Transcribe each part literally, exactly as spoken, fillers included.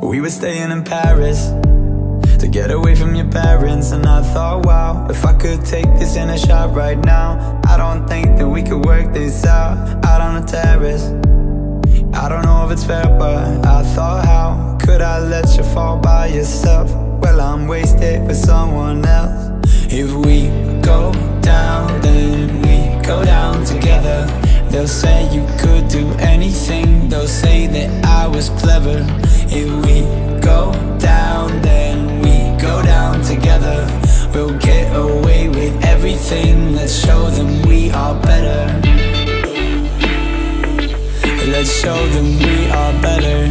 We were staying in Paris to get away from your parents, and I thought, wow, if I could take this in a shot right now, I don't think that we could work this out, out on the terrace. I don't know if it's fair, but I thought, how could I let you fall by yourself? Well, I'm wasted for someone else. If we go down, then we go down together. They'll say you could do anything, they'll say that I was clever. If we go down, then we go down together. We'll get away with everything, let's show them we are better. Let's show them we are better.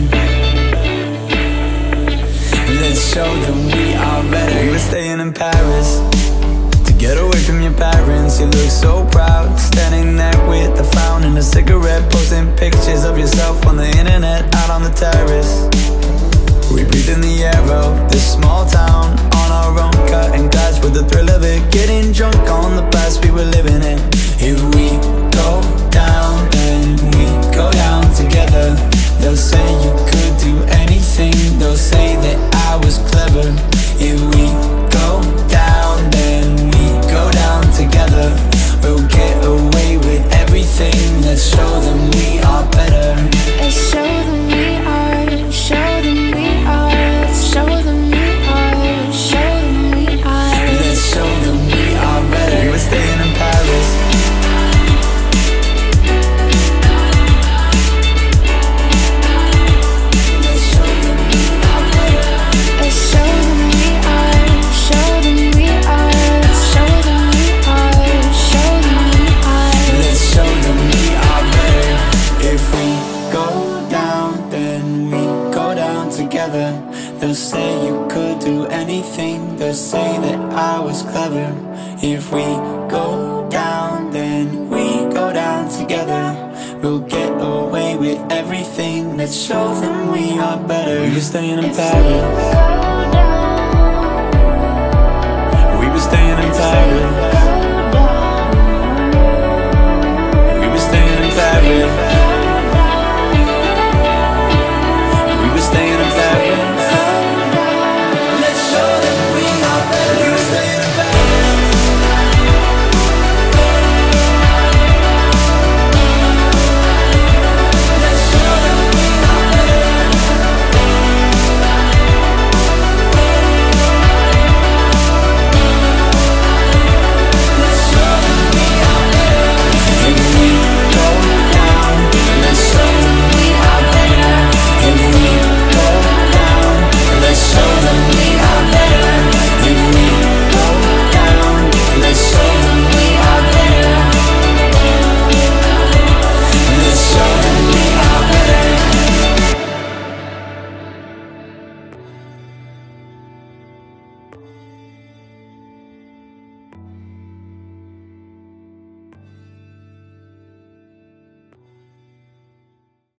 Let's show them we are better. We were staying in Paris to get away from your parents. You look so proud, standing there with a frown and a cigarette, posting pictures of yourself on the internet, out on the terrace. We breathe in the air of this small town, on our own, cutting glass with the thrill of it, getting drunk on the past we were living in. If we go down, then we go down together. They'll say you could do anything, they'll say that I was clever. If we go down, then we go down together. We'll get away with everything, let's show them we are better. Let's show them we are, show them we are, let's show them we are, show them we are. Let's show them we are better. We were staying in Paris. They'll say you could do anything, they'll say that I was clever. If we go down, then we go down together. We'll get away with everything, let's show them we are better. We were staying in Paris. We were staying in Paris.